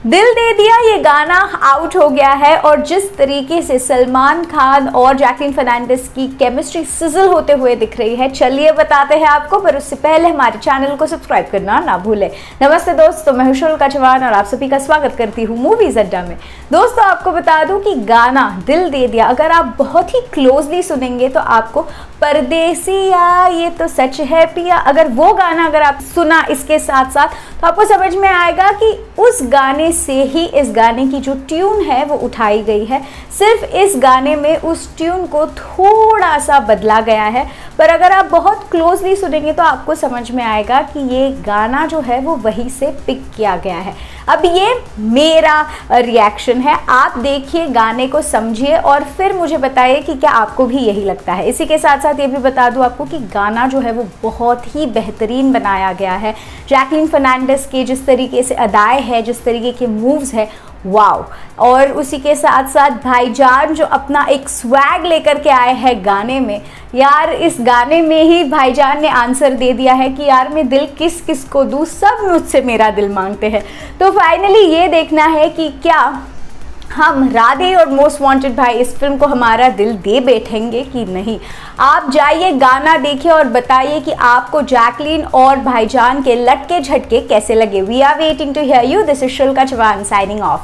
दिल दे दिया ये गाना आउट हो गया है और जिस तरीके से सलमान खान और जैकलीन फर्नांडिस की केमिस्ट्री सिजल होते हुए दिख रही है, चलिए बताते हैं आपको। पर उससे पहले हमारे चैनल को सब्सक्राइब करना ना भूलें। नमस्ते दोस्तों, मैं हूं शुल्का चौहान और आप सभी का स्वागत करती हूं मूवीज अड्डा में। दोस्तों, आपको बता दूं कि गाना दिल दे दिया अगर आप बहुत ही क्लोजली सुनेंगे तो आपको परदेसिया ये तो सच है पिया, अगर वो गाना अगर आप सुना इसके साथ साथ तो आपको समझ में आएगा कि उस गाने से ही इस गाने की जो ट्यून है वो उठाई गई है। सिर्फ इस गाने में उस ट्यून को थोड़ा सा बदला गया है, पर अगर आप बहुत क्लोजली सुनेंगे तो आपको समझ में आएगा कि ये गाना जो है वो वहीं से पिक किया गया है। अब ये मेरा रिएक्शन है, आप देखिए, गाने को समझिए और फिर मुझे बताइए कि क्या आपको भी यही लगता है। इसी के साथ साथ ये भी बता दूं आपको कि गाना जो है वो बहुत ही बेहतरीन बनाया गया है। जैकलीन फर्नांडिस के जिस तरीके से अदाएं हैं, जिस तरीके के मूव्स है, वाव। और उसी के साथ साथ भाईजान जो अपना एक स्वैग लेकर के आए हैं गाने में, यार इस गाने में ही भाईजान ने आंसर दे दिया है कि यार मैं दिल किस किस को दूँ, सब मुझसे मेरा दिल मांगते हैं। तो फाइनली ये देखना है कि क्या हम राधे और मोस्ट वांटेड भाई इस फिल्म को हमारा दिल दे बैठेंगे कि नहीं। आप जाइए, गाना देखिए और बताइए कि आपको जैकलीन और भाईजान के लटके झटके कैसे लगे। We are waiting to hear you. This is शुल्का चौहान साइनिंग ऑफ।